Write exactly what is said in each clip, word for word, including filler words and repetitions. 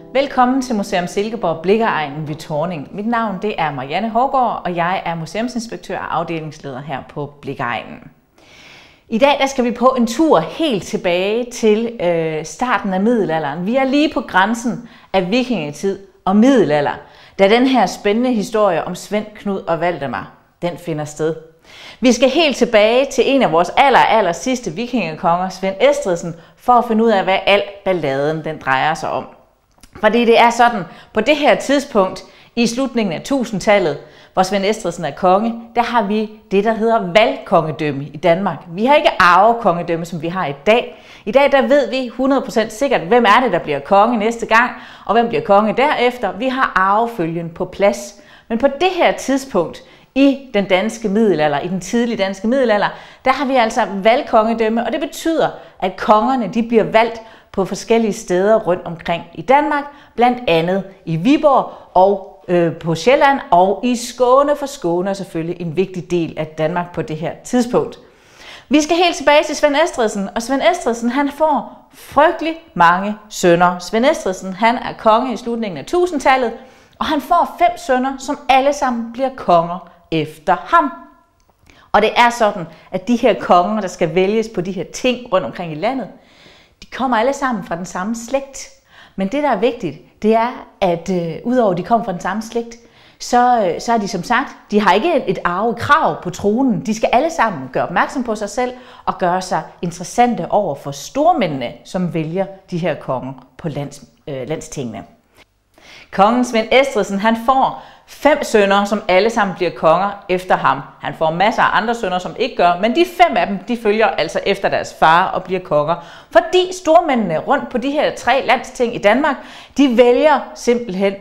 Velkommen til Museum Silkeborg Blikkeegnen ved Thorning. Mit navn det er Marianne Hågaard, og jeg er museumsinspektør og afdelingsleder her på Blikkeegnen. I dag der skal vi på en tur helt tilbage til øh, starten af middelalderen. Vi er lige på grænsen af vikingetid og middelalder, da den her spændende historie om Svend, Knud og Valdemar, den finder sted. Vi skal helt tilbage til en af vores aller, aller sidste vikingekonger, Svend Estridsen, for at finde ud af, hvad al balladen den drejer sig om. Fordi det er sådan, på det her tidspunkt i slutningen af tusindtallet, hvor Svend Estridsen er konge, der har vi det, der hedder valgkongedømme i Danmark. Vi har ikke arvekongedømme, som vi har i dag. I dag der ved vi hundrede procent sikkert, hvem er det, der bliver konge næste gang, og hvem bliver konge derefter. Vi har arvefølgen på plads. Men på det her tidspunkt i den danske middelalder, i den tidlige danske middelalder, der har vi altså valgkongedømme, og det betyder, at kongerne de bliver valgt på forskellige steder rundt omkring i Danmark, blandt andet i Viborg og øh, på Sjælland og i Skåne, for Skåne er selvfølgelig en vigtig del af Danmark på det her tidspunkt. Vi skal helt tilbage til Svend Estridsen, og Svend Estridsen han får frygtelig mange sønner. Svend Estridsen han er konge i slutningen af tusindtallet, og han får fem sønner, som alle sammen bliver konger efter ham. Og det er sådan, at de her konger, der skal vælges på de her ting rundt omkring i landet, de kommer alle sammen fra den samme slægt. Men det, der er vigtigt, det er, at øh, udover at de kommer fra den samme slægt, så, øh, så er de som sagt, de har ikke et arvekrav på tronen. De skal alle sammen gøre opmærksom på sig selv og gøre sig interessante over for stormændene, som vælger de her konger på lands, øh, landstingene. Kongen Svend Estridsen han får fem sønner, som alle sammen bliver konger efter ham. Han får masser af andre sønner, som ikke gør, men de fem af dem, de følger altså efter deres far og bliver konger. Fordi stormændene rundt på de her tre landsting i Danmark, de vælger simpelthen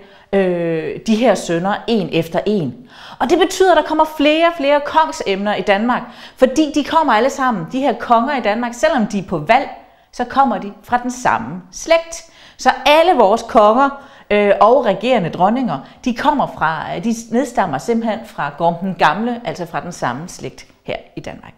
øh, de her sønner en efter en. Og det betyder, at der kommer flere og flere kongsemner i Danmark, fordi de kommer alle sammen, de her konger i Danmark, selvom de er på valg, så kommer de fra den samme slægt. Så alle vores konger øh, og regerende dronninger, de kommer fra, de nedstammer simpelthen fra Gorm den Gamle, altså fra den samme slægt her i Danmark.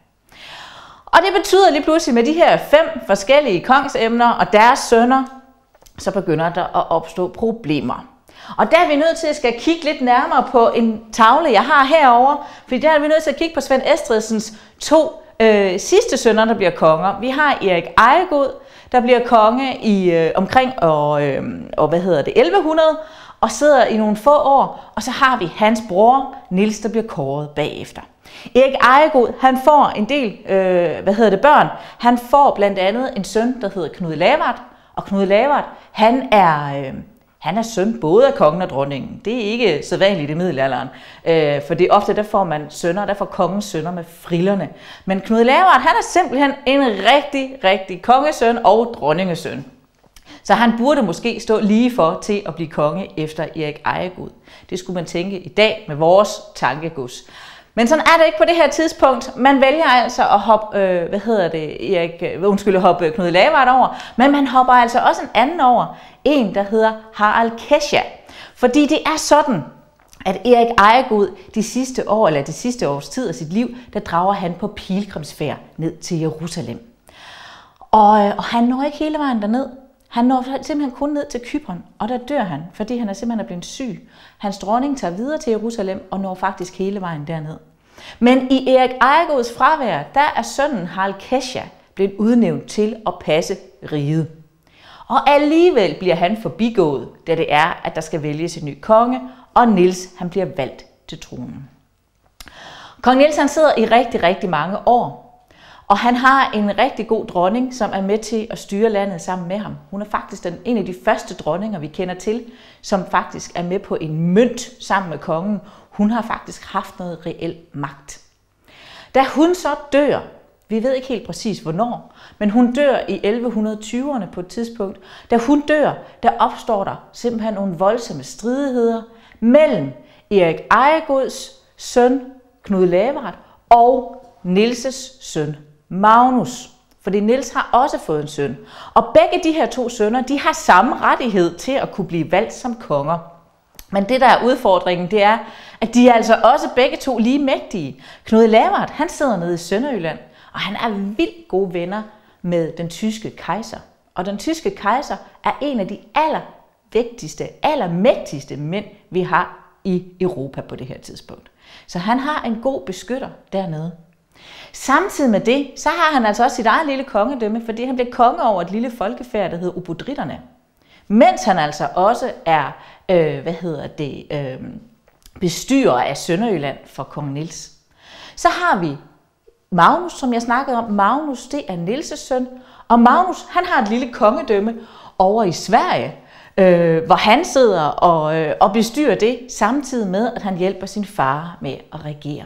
Og det betyder lige pludselig med de her fem forskellige kongsemner og deres sønner, så begynder der at opstå problemer. Og der er vi nødt til at skal kigge lidt nærmere på en tavle, jeg har herovre, fordi der er vi nødt til at kigge på Svend Estridsens to øh, sidste sønner, der bliver konger. Vi har Erik Ejegod, der bliver konge i øh, omkring og, øh, og hvad hedder det, elleve hundrede, og sidder i nogle få år, og så har vi hans bror Niels, der bliver kåret bagefter. Erik Ejegod, han får en del, øh, hvad hedder det, børn. Han får blandt andet en søn, der hedder Knud Lavard, og Knud Lavard, han er, øh, han er søn både af kongen og dronningen. Det er ikke så vanligt i middelalderen, øh, for det er ofte, der får man sønner, der får kongens sønner med frillerne. Men Knud Lavard, han er simpelthen en rigtig, rigtig kongesøn og dronningesøn. Så han burde måske stå lige for til at blive konge efter Erik Ejegod. Det skulle man tænke i dag med vores tankegods. Men sådan er det ikke på det her tidspunkt. Man vælger altså at hoppe, øh, hvad hedder det, Erik, øh, undskyld, hoppe Knud Lavard over, men man hopper altså også en anden over, en der hedder Harald Kesja. Fordi det er sådan, at Erik Ejegod de sidste år, eller de sidste års tid af sit liv, der drager han på pilgrimsfærd ned til Jerusalem. Og, og han når ikke hele vejen derned. Han når simpelthen kun ned til Cypern, og der dør han, fordi han er simpelthen blevet syg. Hans dronning tager videre til Jerusalem og når faktisk hele vejen derned. Men i Erik Ejegods fravær, der er sønnen Harald Kesja blevet udnævnt til at passe riget. Og alligevel bliver han forbigået, da det er, at der skal vælges en ny konge, og Niels han bliver valgt til tronen. Kong Niels han sidder i rigtig, rigtig mange år. Og han har en rigtig god dronning, som er med til at styre landet sammen med ham. Hun er faktisk den, en af de første dronninger, vi kender til, som faktisk er med på en mønt sammen med kongen. Hun har faktisk haft noget reel magt. Da hun så dør, vi ved ikke helt præcis hvornår, men hun dør i elleve tyverne på et tidspunkt. Da hun dør, der opstår der simpelthen nogle voldsomme stridigheder mellem Erik Ejegods søn Knud Lavard og Niels' søn Magnus, fordi Niels har også fået en søn. Og begge de her to sønner, de har samme rettighed til at kunne blive valgt som konger. Men det der er udfordringen, det er, at de er altså også begge to lige mægtige. Knud Lavard, han sidder nede i Sønderjylland, og han er vildt gode venner med den tyske kejser. Og den tyske kejser er en af de aller allervigtigste, allermægtigste mænd, vi har i Europa på det her tidspunkt. Så han har en god beskytter dernede. Samtidig med det, så har han altså også sit eget lille kongedømme, fordi han blev konge over et lille folkefærd, der hedder obodritterne. Mens han altså også er, øh, hvad hedder det, øh, bestyrer af Sønderjylland for kong Niels. Så har vi Magnus, som jeg snakkede om. Magnus, det er Niels' søn, og Magnus, han har et lille kongedømme over i Sverige, øh, hvor han sidder og, øh, og bestyrer det, samtidig med, at han hjælper sin far med at regere.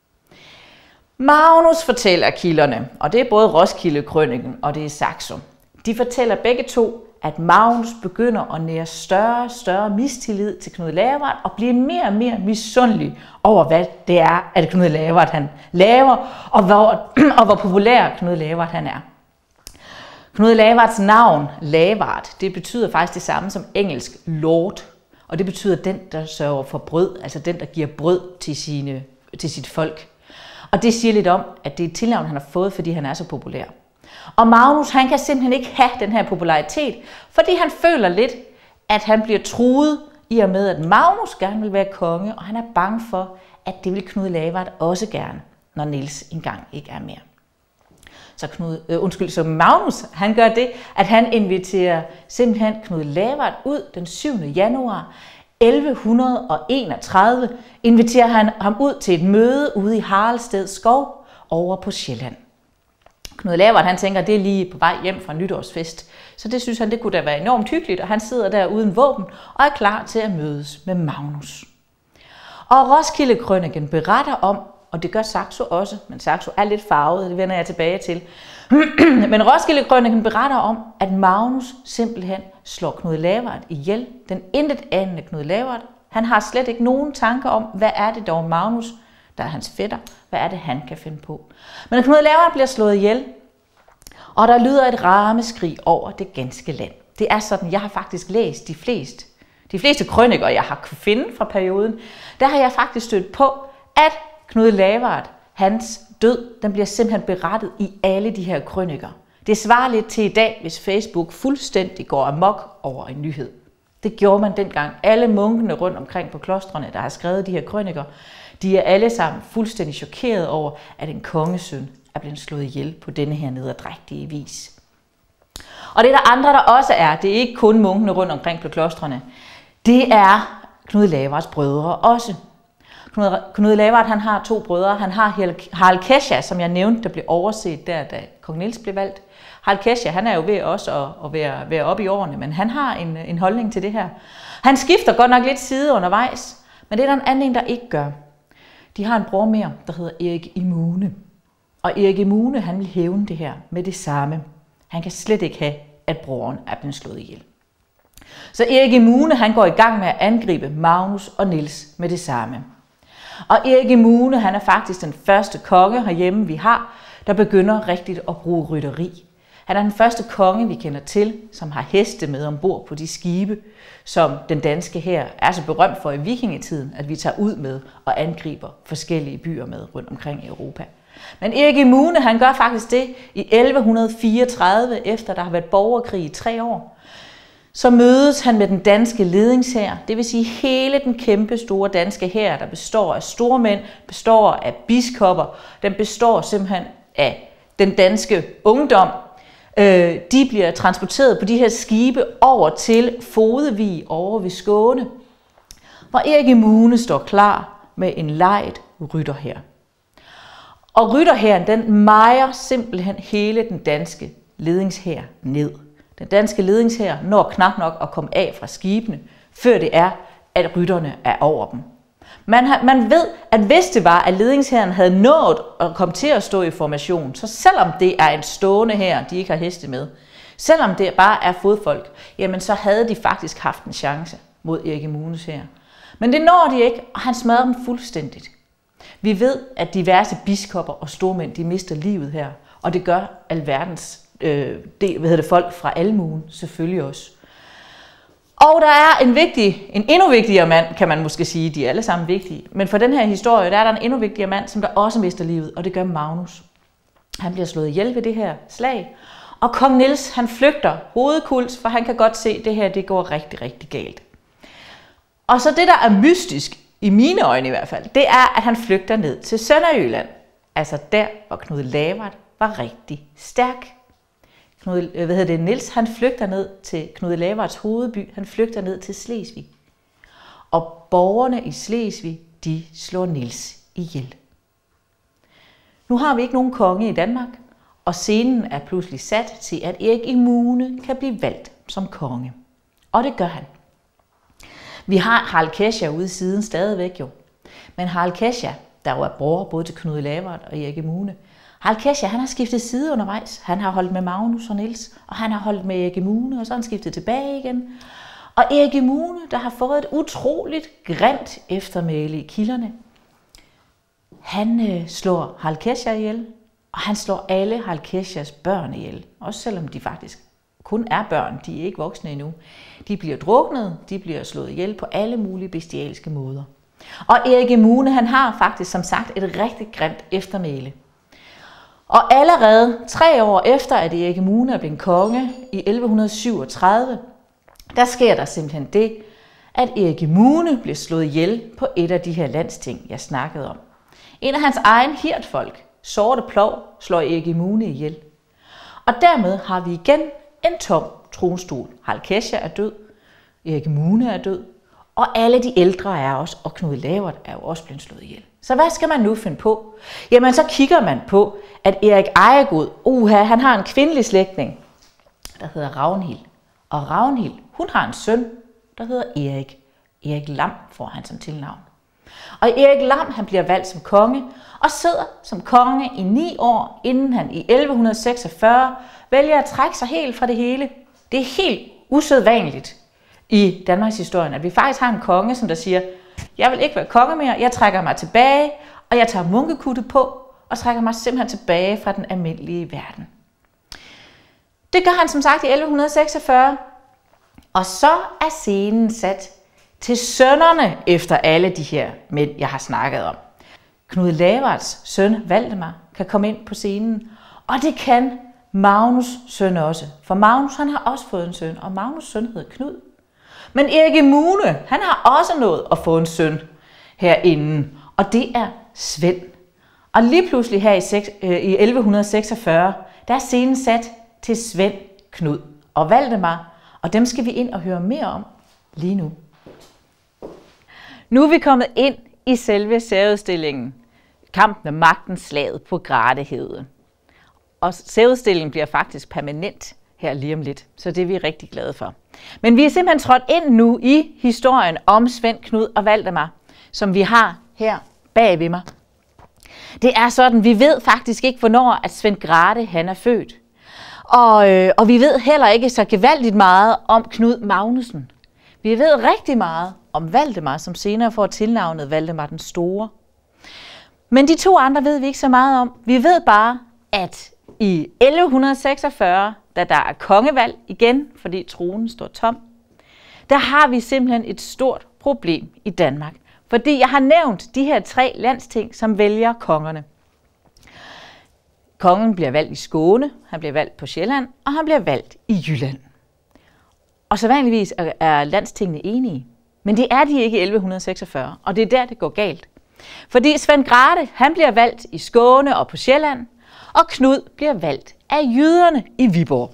Magnus fortæller kilderne, og det er både Roskilde-krøniken og det er Saxo. De fortæller begge to, at Magnus begynder at nære større og større mistillid til Knud Lavard og bliver mere og mere misundelig over, hvad det er, at Knud Lavard han laver, og hvor, og hvor populær Knud Lavard han er. Knud Lavards navn, Lavard, det betyder faktisk det samme som engelsk lord, og det betyder den, der sørger for brød, altså den, der giver brød til, sine, til sit folk. Og det siger lidt om, at det er et tilnavn, han har fået, fordi han er så populær. Og Magnus, han kan simpelthen ikke have den her popularitet, fordi han føler lidt, at han bliver truet i og med, at Magnus gerne vil være konge, og han er bange for, at det vil Knud Lavard også gerne, når Niels engang ikke er mere. Så, Knud, øh, undskyld, så Magnus, han gør det, at han inviterer simpelthen Knud Lavard ud den syvende januar elleve enogtredive, inviterer han ham ud til et møde ude i Haraldsted Skov over på Sjælland. Knud Lavard, han tænker, at det er lige på vej hjem fra nytårsfest, så det synes han, det kunne da være enormt hyggeligt, og han sidder der uden våben og er klar til at mødes med Magnus. Og Roskilde-krøniken beretter om, og det gør Saxo også, men Saxo er lidt farvet, det vender jeg tilbage til. Men Roskilde-krøniken beretter om, at Magnus simpelthen slår Knud Lavard ihjel. Den intet anende Knud Lavard. Han har slet ikke nogen tanker om, hvad er det dog Magnus, der er hans fætter, hvad er det han kan finde på. Men Knud Lavard bliver slået ihjel, og der lyder et ramaskrig over det ganske land. Det er sådan, jeg har faktisk læst de fleste, de fleste krøniker, jeg har kunnet finde fra perioden, der har jeg faktisk stødt på, at Knud Lavard, hans død, den bliver simpelthen berettet i alle de her krøniker. Det svarer lidt til i dag, hvis Facebook fuldstændig går amok over en nyhed. Det gjorde man dengang. Alle munkene rundt omkring på klostrene, der har skrevet de her krøniker, de er alle sammen fuldstændig chokeret over, at en kongesøn er blevet slået ihjel på denne her nederdrægtige vis. Og det er der andre, der også er. Det er ikke kun munkene rundt omkring på klostrene. Det er Knud Lavards brødre også. Knud, Knud Lavard, han har to brødre. Han har Harald Kesja, som jeg nævnte, der blev overset der, da kong Niels blev valgt. Harald Kesja, han er jo ved også at, at være, være oppe i årene, men han har en, en holdning til det her. Han skifter godt nok lidt side undervejs, men det er der en anden, der ikke gør. De har en bror mere, der hedder Erik Immune. Og Erik Immune, han vil hævne det her med det samme. Han kan slet ikke have, at broren er blevet slået ihjel. Så Erik Immune, han går i gang med at angribe Magnus og Niels med det samme. Og Erik Immune, han er faktisk den første konge herhjemme, vi har, der begynder rigtigt at bruge rytteri. Han er den første konge, vi kender til, som har heste med ombord på de skibe, som den danske hær er så berømt for i vikingetiden, at vi tager ud med og angriber forskellige byer med rundt omkring i Europa. Men Erik Immune, han gør faktisk det i elleve fireogtredive, efter der har været borgerkrig i tre år. Så mødes han med den danske ledingshær, det vil sige hele den kæmpe store danske hær, der består af stormænd, består af biskopper, den består simpelthen af den danske ungdom. De bliver transporteret på de her skibe over til Fodevig over ved Skåne, hvor Erik Immune står klar med en lejet rytterhær. Og rytterhæren, den mejer simpelthen hele den danske ledingshær ned. Den danske ledingshær når knap nok at komme af fra skibene, før det er, at rytterne er over dem. Man, har, man ved, at hvis det var, at ledingshæren havde nået at komme til at stå i formation, så selvom det er en stående hær, de ikke har heste med, selvom det bare er fodfolk, jamen så havde de faktisk haft en chance mod Erik Immunes hær. Men det når de ikke, og han smadrer dem fuldstændigt. Vi ved, at diverse biskopper og stormænd, de mister livet her, og det gør alverdens øh, det, hvad hedder det, folk fra almuen selvfølgelig også. Og der er en vigtig, en endnu vigtigere mand, kan man måske sige, de er alle sammen vigtige, men for den her historie, der er der en endnu vigtigere mand, som der også mister livet, og det gør Magnus. Han bliver slået ihjel ved det her slag, Og kong Niels, han flygter hovedkuls, for han kan godt se, at det her det går rigtig, rigtig galt. Og så det, der er mystisk, i mine øjne i hvert fald, det er, at han flygter ned til Sønderjylland. Altså der, hvor Knud Lavard var rigtig stærk. Knud, hvad hedder det, Niels, han flygter ned til Knud Lavards hovedby, han flygter ned til Slesvig. Og borgerne i Slesvig, de slår Niels ihjel. Nu har vi ikke nogen konge i Danmark, og scenen er pludselig sat til, at Erik Immune kan blive valgt som konge. Og det gør han. Vi har Harald Kesja ude i siden stadigvæk jo. Men Harald Kesja, der jo er bror både til Knud Lavard og Erik Immune, Harald Kesja, han har skiftet side undervejs. Han har holdt med Magnus og Niels, og han har holdt med Erik Immune, og så har han skiftet tilbage igen. Og Erik Immune, der har fået et utroligt grimt eftermæle i kilderne, han øh, slår Harald Kesja ihjel, og han slår alle Harald Kesjas børn ihjel. Også selvom de faktisk kun er børn, de er ikke voksne endnu. De bliver druknet, de bliver slået ihjel på alle mulige bestialske måder. Og Erik Immune, han har faktisk som sagt et rigtig grimt eftermæle. Og allerede tre år efter, at Erik Immune er blevet konge i elleve syvogtredive, der sker der simpelthen det, at Erik Immune bliver slået ihjel på et af de her landsting, jeg snakkede om. En af hans egen hirdfolk, Sorte Plov, slår Erik Immune ihjel. Og dermed har vi igen en tom tronstol. Harald Kesja er død, Erik Immune er død, og alle de ældre er også, og Knud Lavard er jo også blevet slået ihjel. Så hvad skal man nu finde på? Jamen så kigger man på, at Erik Ejegod, uha, han har en kvindelig slægtning, der hedder Ragnhild. Og Ragnhild, hun har en søn, der hedder Erik. Erik Lam får han som tilnavn. Og Erik Lam, han bliver valgt som konge, og sidder som konge i ni år, inden han i elleve seksogfyrre vælger at trække sig helt fra det hele. Det er helt usædvanligt i Danmarks historie, at vi faktisk har en konge, som der siger, jeg vil ikke være konge mere, jeg trækker mig tilbage, og jeg tager munkekutte på, og trækker mig simpelthen tilbage fra den almindelige verden. Det gør han som sagt i elleve seksogfyrre, og så er scenen sat til sønnerne efter alle de her mænd, jeg har snakket om. Knud Lavards søn Valdemar kan komme ind på scenen, og det kan Magnus' søn også. For Magnus, han har også fået en søn, og Magnus' søn hedder Knud. Men Erik Immune, han har også nået at få en søn herinde, og det er Svend. Og lige pludselig her i elleve seksogfyrre, der er scenen sat til Svend, Knud og Valdemar, og dem skal vi ind og høre mere om lige nu. Nu er vi kommet ind i selve særudstillingen, Kampen med magten, slaget på Gratehede. Og særudstillingen bliver faktisk permanent her lige om lidt, så det er vi rigtig glade for. Men vi er simpelthen trådt ind nu i historien om Svend, Knud og Valdemar, som vi har her bag ved mig. Det er sådan, vi ved faktisk ikke, hvornår at Svend Grathe han er født. Og, øh, og vi ved heller ikke så gevaldigt meget om Knud Magnussen. Vi ved rigtig meget om Valdemar, som senere får tilnavnet Valdemar den Store. Men de to andre ved vi ikke så meget om. Vi ved bare, at i elleve seksogfyrre, da der er kongevalg igen, fordi tronen står tom, der har vi simpelthen et stort problem i Danmark. Fordi jeg har nævnt de her tre landsting, som vælger kongerne. Kongen bliver valgt i Skåne, han bliver valgt på Sjælland, og han bliver valgt i Jylland. Og så vanligvis er landstingene enige. Men det er de ikke i elleve seksogfyrre, og det er der, det går galt. Fordi Svend Grathe, han bliver valgt i Skåne og på Sjælland, og Knud bliver valgt af jyderne i Viborg.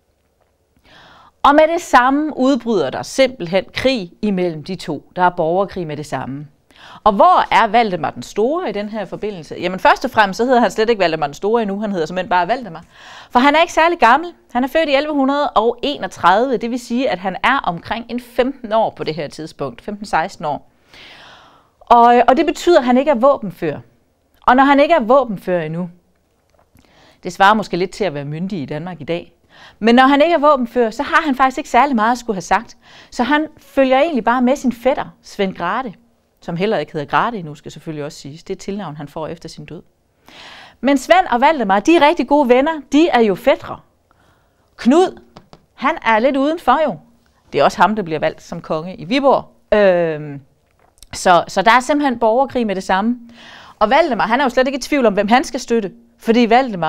Og med det samme udbryder der simpelthen krig imellem de to. Der er borgerkrig med det samme. Og hvor er Valdemar den Store i den her forbindelse? Jamen først og fremmest så hedder han slet ikke Valdemar den Store endnu, han hedder simpelthen bare Valdemar. For han er ikke særlig gammel. Han er født i elleve enogtredive, det vil sige, at han er omkring en femten år på det her tidspunkt, femten seksten år. Og, og det betyder, at han ikke er våbenfører. Og når han ikke er våbenfører endnu, det svarer måske lidt til at være myndig i Danmark i dag, men når han ikke er våbenfører, så har han faktisk ikke særlig meget at skulle have sagt. Så han følger egentlig bare med sin fætter, Svend Grathe, som heller ikke hedder Grathe endnu, skal selvfølgelig også siges. Det er tilnavn, han får efter sin død. Men Svend og Valdemar, de er rigtig gode venner. De er jo fætre. Knud, han er lidt udenfor jo. Det er også ham, der bliver valgt som konge i Viborg. Øhm, så, så der er simpelthen borgerkrig med det samme. Og Valdemar, han er jo slet ikke i tvivl om, hvem han skal støtte. Fordi Valdemar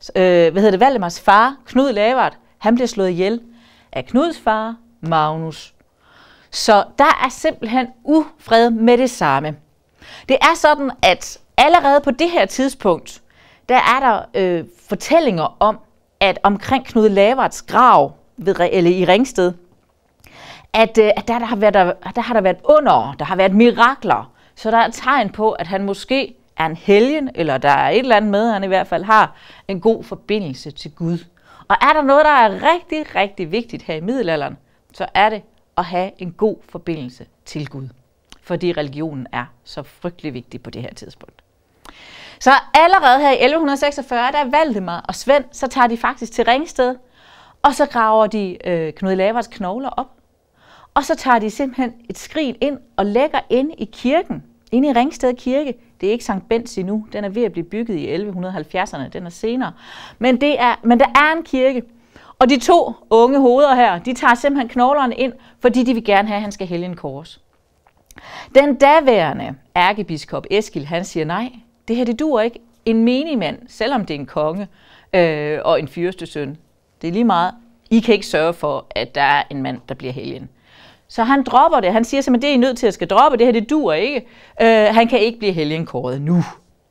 øh, hvad hedder det, Valdemars far, Knud Lavard, han bliver slået ihjel af Knuds far, Magnus. Så der er simpelthen ufred med det samme. Det er sådan, at allerede på det her tidspunkt, der er der øh, fortællinger om, at omkring Knud Lavards grav ved, eller i Ringsted, at, øh, at der, der, har været, der, der har der været under, der har været mirakler. Så der er et tegn på, at han måske er en helgen, eller der er et eller andet med, han i hvert fald har en god forbindelse til Gud. Og er der noget, der er rigtig, rigtig vigtigt her i middelalderen, så er det at have en god forbindelse til Gud. Fordi religionen er så frygtelig vigtig på det her tidspunkt. Så allerede her i elleve seksogfyrre, der er Valdemar og Svend, så tager de faktisk til Ringsted, og så graver de øh, Knud Lavards knogler op. Og så tager de simpelthen et skrin ind og lægger inde i kirken, inde i Ringsted Kirke. Det er ikke Sankt Bendts endnu, den er ved at blive bygget i elleve halvfjerdserne, den er senere. Men, det er, men der er en kirke, og de to unge hoveder her, de tager simpelthen knoglerne ind, fordi de vil gerne have, at han skal hælde en kors. Den daværende ærkebiskop Eskil, han siger nej, det her det duer ikke. En menigmand, selvom det er en konge øh, og en fyrstesøn, det er lige meget. I kan ikke sørge for, at der er en mand, der bliver helgen. Så han dropper det. Han siger simpelthen, det er I nødt til at skal droppe. Det her, det duer ikke. Øh, han kan ikke blive helgenkåret nu.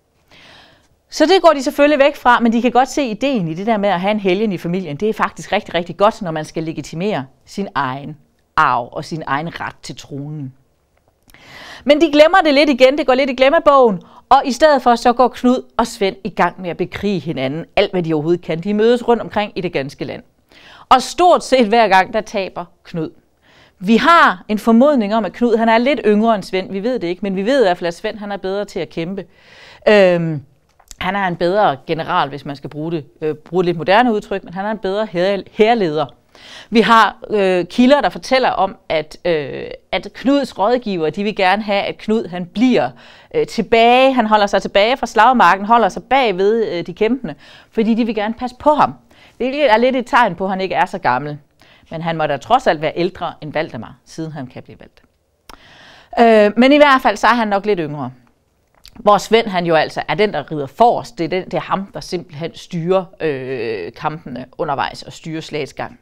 Så det går de selvfølgelig væk fra, men de kan godt se ideen i det der med at have en helgen i familien. Det er faktisk rigtig, rigtig godt, når man skal legitimere sin egen arv og sin egen ret til tronen. Men de glemmer det lidt igen. Det går lidt i glemmebogen. Og i stedet for, så går Knud og Svend i gang med at bekrige hinanden. Alt, hvad de overhovedet kan. De mødes rundt omkring i det ganske land. Og stort set hver gang, der taber Knud. Vi har en formodning om, at Knud han er lidt yngre end Svend. Vi ved det ikke, men vi ved i hvert fald, at Svend han er bedre til at kæmpe. Øhm, han er en bedre general, hvis man skal bruge det, øh, bruge et lidt moderne udtryk, men han er en bedre hærleder. Vi har øh, kilder, der fortæller om, at, øh, at Knuds rådgiver, de vil gerne have, at Knud han bliver øh, tilbage. Han holder sig tilbage fra slagmarken, holder sig bag ved øh, de kæmpende, fordi de vil gerne passe på ham. Det er lidt et tegn på, at han ikke er så gammel. Men han må da trods alt være ældre end Valdemar, siden han kan blive valgt. Øh, men i hvert fald, så er han nok lidt yngre. Hvor Svend han jo altså er den, der rider forrest. Det er, den, det er ham, der simpelthen styrer øh, kampene undervejs og styrer slagets gang.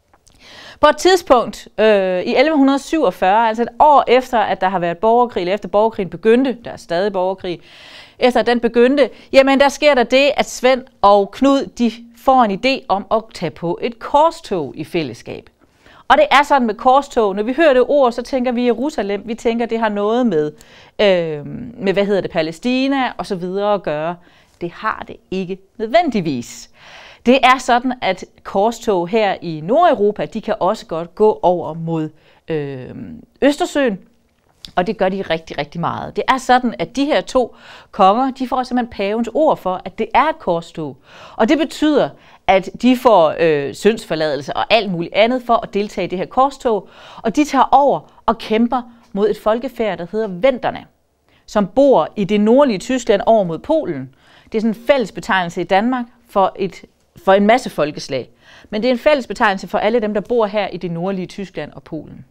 På et tidspunkt øh, i elleve syvogfyrre, altså et år efter, at der har været borgerkrig, eller efter borgerkrigen begyndte, der er stadig borgerkrig, efter at den begyndte, jamen der sker der det, at Svend og Knud, de får en idé om at tage på et korstog i fællesskab. Og det er sådan med korstog, når vi hører det ord, så tænker vi Jerusalem, vi tænker, det har noget med, øh, med hvad hedder det, Palæstina og så videre at gøre. Det har det ikke nødvendigvis. Det er sådan, at korstog her i Nordeuropa, de kan også godt gå over mod øh, Østersøen, og det gør de rigtig, rigtig meget. Det er sådan, at de her to konger, de får simpelthen pavens ord for, at det er et korstog. Og det betyder, at de får øh, syndsforladelse og alt muligt andet for at deltage i det her korstog. Og de tager over og kæmper mod et folkefærd, der hedder venderne, som bor i det nordlige Tyskland over mod Polen. Det er sådan en fælles betegnelse i Danmark for, et, for en masse folkeslag. Men det er en fælles betegnelse for alle dem, der bor her i det nordlige Tyskland og Polen.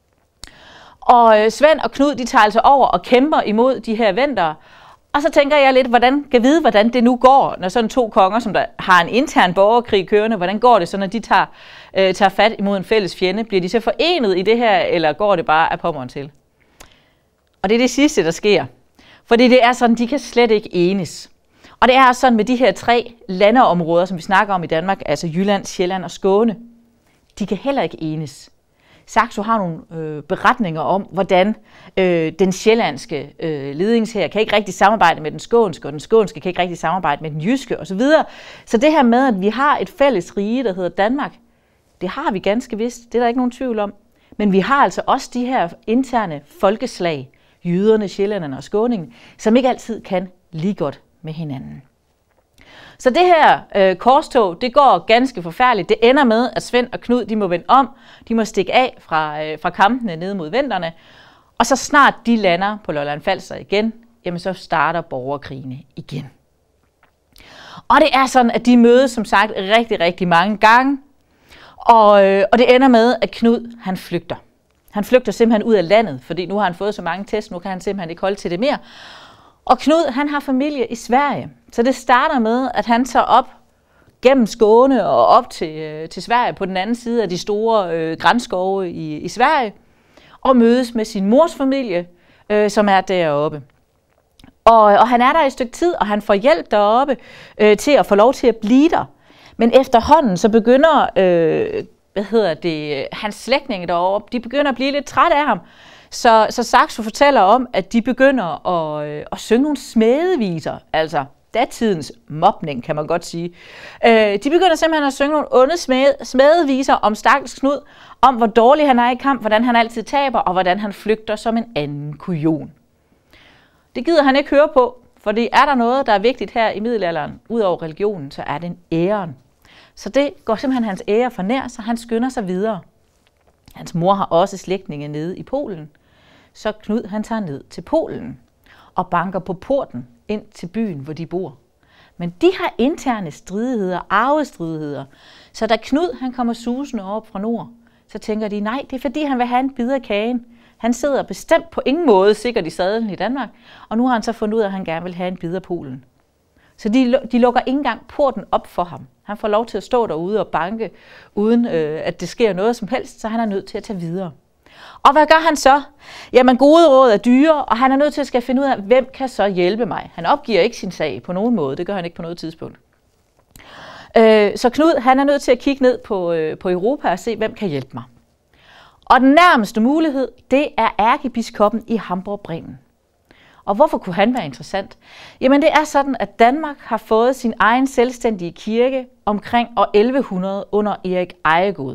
Og øh, Svend og Knud, de tager altså over og kæmper imod de her vendere. Og så tænker jeg lidt, hvordan kan vide, hvordan det nu går, når sådan to konger, som der har en intern borgerkrig kørende, hvordan går det så, når de tager, øh, tager fat imod en fælles fjende? Bliver de så forenet i det her, eller går det bare af pommeren til? Og det er det sidste, der sker. Fordi det er sådan, de kan slet ikke enes. Og det er sådan med de her tre landområder, som vi snakker om i Danmark, altså Jylland, Sjælland og Skåne. De kan heller ikke enes. Saxo har nogle øh, beretninger om, hvordan øh, den sjællandske øh, ledingshær kan ikke rigtig samarbejde med den skånske, og den skånske kan ikke rigtig samarbejde med den jyske osv. Så det her med, at vi har et fælles rige, der hedder Danmark, det har vi ganske vist, det er der ikke nogen tvivl om. Men vi har altså også de her interne folkeslag, jyderne, sjællænderne og skåningen, som ikke altid kan lige godt med hinanden. Så det her øh, korstog, det går ganske forfærdeligt. Det ender med, at Svend og Knud, de må vende om. De må stikke af fra, øh, fra kampene ned mod venderne. Og så snart de lander på Lolland Falster igen, jamen så starter borgerkrigene igen. Og det er sådan, at de mødes som sagt rigtig, rigtig mange gange. Og, øh, og det ender med, at Knud, han flygter. Han flygter simpelthen ud af landet, fordi nu har han fået så mange test, nu kan han simpelthen ikke holde til det mere. Og Knud, han har familie i Sverige. Så det starter med, at han tager op gennem Skåne og op til, øh, til Sverige på den anden side af de store øh, grænskove i, i Sverige, og mødes med sin mors familie, øh, som er deroppe. Og, og han er der et stykke tid, og han får hjælp deroppe øh, til at få lov til at blive der. Men efterhånden så begynder øh, hvad hedder det, hans slægtninge deroppe, de begynder at blive lidt trætte af ham. Så, så Saxo fortæller om, at de begynder at, øh, at synge nogle smedeviser, altså datidens mobning, kan man godt sige. Øh, de begynder simpelthen at synge nogle onde smed, smedeviser om stakkels Knud, om hvor dårlig han er i kamp, hvordan han altid taber, og hvordan han flygter som en anden kujon. Det gider han ikke høre på, fordi er der noget, der er vigtigt her i middelalderen, ud over religionen, så er det en æren. Så det går simpelthen hans ære for nær, så han skynder sig videre. Hans mor har også slægtninge nede i Polen, så Knud han tager ned til Polen og banker på porten ind til byen, hvor de bor. Men de har interne stridigheder, arvestridigheder, så da Knud han kommer susende op fra nord, så tænker de, nej, det er fordi han vil have en bid af kagen. Han sidder bestemt på ingen måde sikkert i sadlen i Danmark, og nu har han så fundet ud af, at han gerne vil have en bid af Polen. Så de, de lukker ikke engang porten op for ham. Han får lov til at stå derude og banke, uden øh, at det sker noget som helst, så han er nødt til at tage videre. Og hvad gør han så? Jamen gode råd er dyre, og han er nødt til at skal finde ud af, hvem kan så hjælpe mig. Han opgiver ikke sin sag på nogen måde, det gør han ikke på noget tidspunkt. Øh, så Knud han er nødt til at kigge ned på, øh, på Europa og se, hvem kan hjælpe mig. Og den nærmeste mulighed, det er ærkebiskoppen i Hamborg-Bremen. Og hvorfor kunne han være interessant? Jamen det er sådan, at Danmark har fået sin egen selvstændige kirke omkring år elleve hundrede under Erik Ejegod.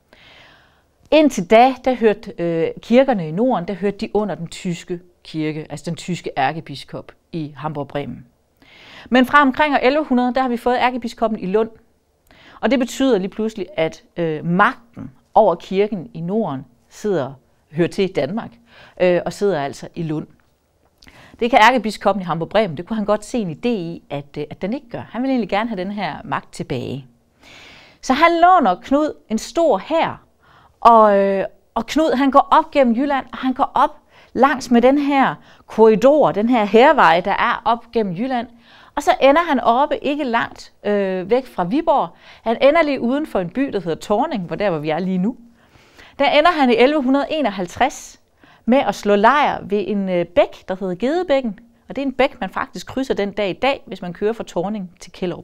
Indtil da, der hørte øh, kirkerne i Norden, der hørte de under den tyske kirke, altså den tyske ærkebiskop i Hamborg-Bremen. Men fra omkring år elleve hundrede, der har vi fået ærkebiskoppen i Lund. Og det betyder lige pludselig, at øh, magten over kirken i Norden sidder, hører til Danmark, øh, og sidder altså i Lund. Det kan ærkebiskoppen i Hamborg-Bremen, det kunne han godt se en idé i, at, at den ikke gør. Han vil egentlig gerne have den her magt tilbage. Så han låner Knud en stor hær, og, øh, og Knud han går op gennem Jylland, og han går op langs med den her korridor, den her hærvej, der er op gennem Jylland. Og så ender han oppe ikke langt øh, væk fra Viborg. Han ender lige uden for en by, der hedder Torning, hvor der hvor vi er lige nu. Der ender han i elleve enoghalvtreds med at slå lejr ved en øh, bæk, der hedder Gedebækken. Og det er en bæk, man faktisk krydser den dag i dag, hvis man kører fra Torning til Kjellerup.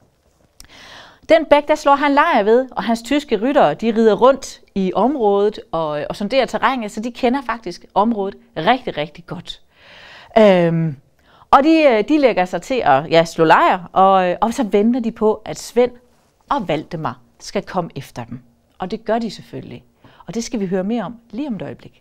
Den bæk, der slår han lejr ved, og hans tyske ryttere, de rider rundt i området og, og sonderer terrænet, så de kender faktisk området rigtig, rigtig godt. Øhm, og de, de lægger sig til at ja, slå lejr, og, og så venter de på, at Svend og Valdemar skal komme efter dem. Og det gør de selvfølgelig. Og det skal vi høre mere om lige om et øjeblik.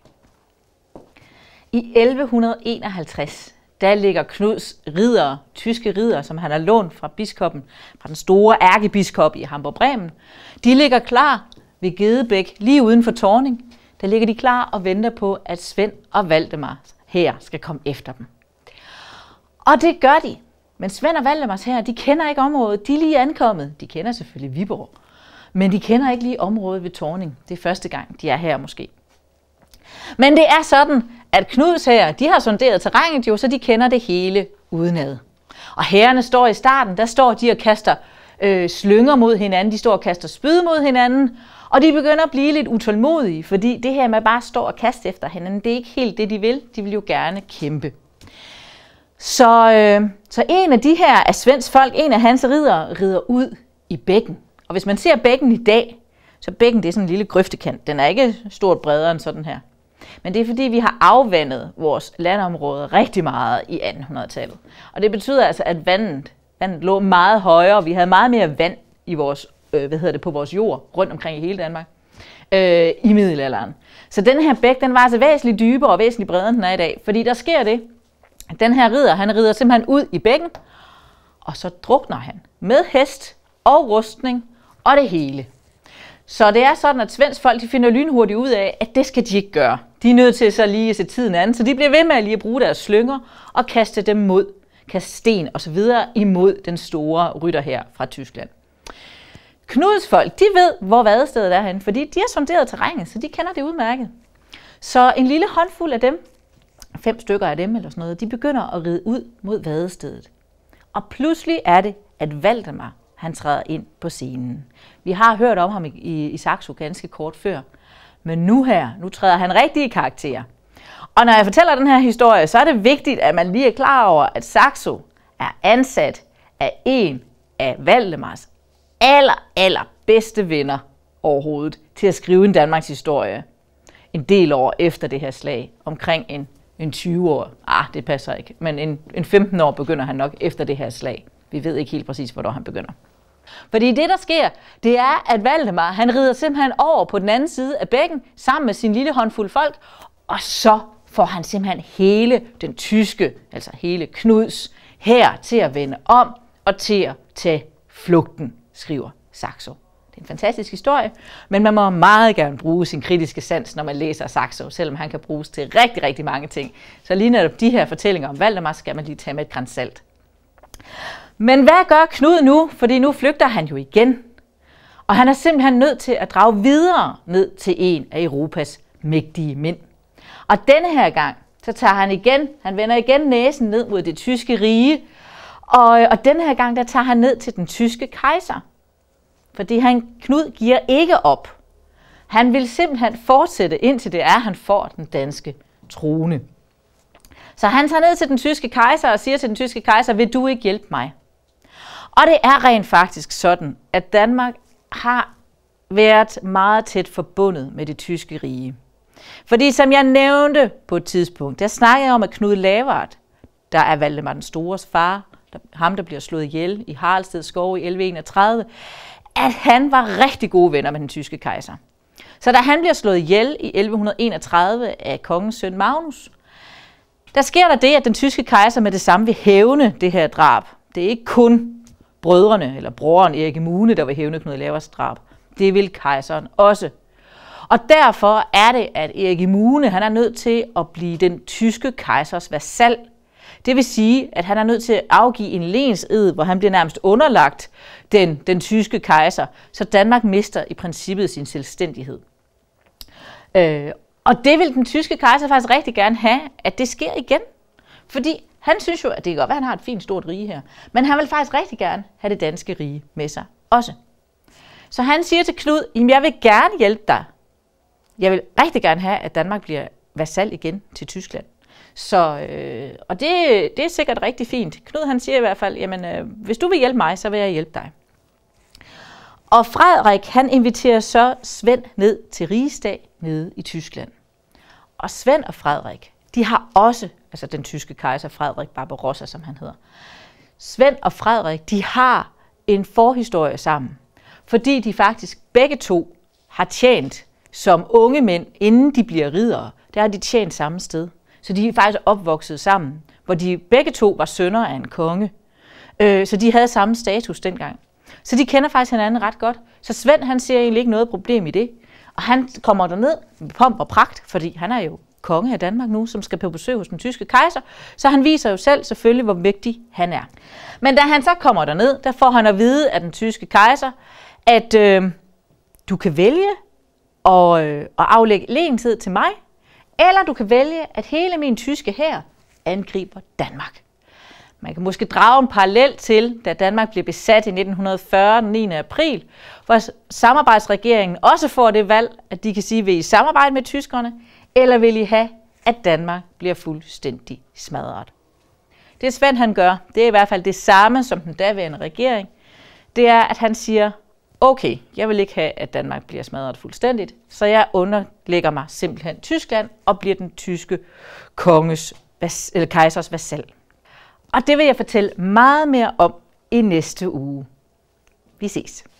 I elleve enoghalvtreds, der ligger Knuds ridere, tyske ridere, som han har lånt fra biskoppen, fra den store ærkebiskop i Hamborg-Bremen, de ligger klar ved Gedebæk, lige uden for Torning. Der ligger de klar og venter på, at Svend og Valdemar her skal komme efter dem. Og det gør de. Men Svend og Valdemars her, de kender ikke området. De er lige ankommet. De kender selvfølgelig Viborg. Men de kender ikke lige området ved Torning. Det er første gang, de er her måske. Men det er sådan, at Knuds her, de har sonderet terrænet jo, så de kender det hele udenad. Og herrerne står i starten, der står de og kaster øh, slynger mod hinanden. De står og kaster spyd mod hinanden. Og de begynder at blive lidt utålmodige, fordi det her med bare at stå og kaste efter hinanden, det er ikke helt det, de vil. De vil jo gerne kæmpe. Så, øh, så en af de her af Svends folk, en af hans riddere, rider ud i bækken. Og hvis man ser bækken i dag, så bækken det er sådan en lille grøftekant. Den er ikke stort bredere end sådan her. Men det er fordi, vi har afvandet vores landområde rigtig meget i attenhundredetallet. Og det betyder altså, at vandet, vandet lå meget højere. Vi havde meget mere vand i vores, øh, hvad hedder det, på vores jord rundt omkring i hele Danmark øh, i middelalderen. Så den her bæk, den var altså væsentligt dybere og væsentligt bredere, end den er i dag. Fordi der sker det, at den her ridder, han rider simpelthen ud i bækken, og så drukner han med hest og rustning og det hele. Så det er sådan, at Svends folk de finder lynhurtigt ud af, at det skal de ikke gøre. De er nødt til så lige at se tiden an, så de bliver ved med at lige at bruge deres slynger og kaste dem mod, kaste sten og så videre imod den store rytter her fra Tyskland. Knuds folk, de ved, hvor vadestedet er henne, fordi de har sonderet terrænet, så de kender det udmærket. Så en lille håndfuld af dem, fem stykker af dem eller sådan noget, de begynder at ride ud mod vadestedet. Og pludselig er det, at Valdemar, han træder ind på scenen. Vi har hørt om ham i, i, i Saxo ganske kort før, men nu her, nu træder han rigtig i karakter. Og når jeg fortæller den her historie, så er det vigtigt, at man lige er klar over, at Saxo er ansat af en af Valdemars aller, aller bedste venner overhovedet til at skrive en Danmarks historie en del år efter det her slag, omkring en, en tyve år. Ah, det passer ikke, men en, en femten år begynder han nok efter det her slag. Vi ved ikke helt præcis, hvornår han begynder. Fordi det, der sker, det er, at Valdemar, han rider simpelthen over på den anden side af bækken, sammen med sin lille håndfuld folk, og så får han simpelthen hele den tyske, altså hele Knuds, hær til at vende om og til at tage flugten, skriver Saxo. Det er en fantastisk historie, men man må meget gerne bruge sin kritiske sans, når man læser Saxo, selvom han kan bruges til rigtig, rigtig mange ting. Så lige netop de her fortællinger om Valdemar skal man lige tage med et gran salt. Men hvad gør Knud nu? Fordi nu flygter han jo igen. Og han er simpelthen nødt til at drage videre ned til en af Europas mægtige mænd. Og denne her gang, så tager han igen, han vender igen næsen ned mod det tyske rige. Og, og denne her gang, der tager han ned til den tyske kejser. Fordi han, Knud giver ikke op. Han vil simpelthen fortsætte, indtil det er, at han får den danske trone. Så han tager ned til den tyske kejser og siger til den tyske kejser, vil du ikke hjælpe mig? Og det er rent faktisk sådan, at Danmark har været meget tæt forbundet med det tyske rige. Fordi som jeg nævnte på et tidspunkt, der snakkede jeg om, at Knud Lavard, der er Valdemar den Stores far, der, ham der bliver slået ihjel i Haraldsted skov i elleve enogtredive, at han var rigtig gode venner med den tyske kejser. Så da han bliver slået ihjel i elleve enogtredive af kongens søn Magnus, der sker der det, at den tyske kejser med det samme vil hævne det her drab. Det er ikke kun brødrene eller broren Erik Emune, der vil hævne Knud Lavards drab. Det vil kejseren også. Og derfor er det, at Erik Emune, han er nødt til at blive den tyske kejsers vasal. Det vil sige, at han er nødt til at afgive en lensed, hvor han bliver nærmest underlagt den, den tyske kejser, så Danmark mister i princippet sin selvstændighed. Øh, og det vil den tyske kejser faktisk rigtig gerne have, at det sker igen. Fordi han synes jo, at det kan godt være, at han har et fint stort rige her, men han vil faktisk rigtig gerne have det danske rige med sig også. Så han siger til Knud, jamen jeg vil gerne hjælpe dig. Jeg vil rigtig gerne have, at Danmark bliver vasal igen til Tyskland. Så, øh, og det, det er sikkert rigtig fint. Knud han siger i hvert fald, jamen øh, hvis du vil hjælpe mig, så vil jeg hjælpe dig. Og Frederik han inviterer så Svend ned til rigsdag nede i Tyskland. Og Svend og Frederik, de har også, altså den tyske kejser Frederik Barbarossa, som han hedder. Svend og Frederik, de har en forhistorie sammen, fordi de faktisk begge to har tjent som unge mænd, inden de bliver riddere. Der har de tjent samme sted. Så de er faktisk opvokset sammen, hvor de begge to var sønner af en konge. Øh, så de havde samme status dengang. Så de kender faktisk hinanden ret godt. Så Svend han ser egentlig ikke noget problem i det. Og han kommer derned med pomp og pragt, fordi han er jo konge af Danmark nu, som skal på besøg hos den tyske kejser. Så han viser jo selv selvfølgelig, hvor vigtig han er. Men da han så kommer derned, der får han at vide af den tyske kejser, at øh, du kan vælge at, øh, at aflægge lenshed til mig, eller du kan vælge, at hele min tyske hær angriber Danmark. Man kan måske drage en parallel til, da Danmark blev besat i nitten fyrre, den niende april, hvor samarbejdsregeringen også får det valg, at de kan sige, vil I samarbejde med tyskerne, eller vil I have, at Danmark bliver fuldstændig smadret. Det Svend han gør, det er i hvert fald det samme som den daværende regering. Det er, at han siger, okay, jeg vil ikke have, at Danmark bliver smadret fuldstændigt, så jeg underlægger mig simpelthen Tyskland og bliver den tyske konges, eller kejsers vasal. Og det vil jeg fortælle meget mere om i næste uge. Vi ses.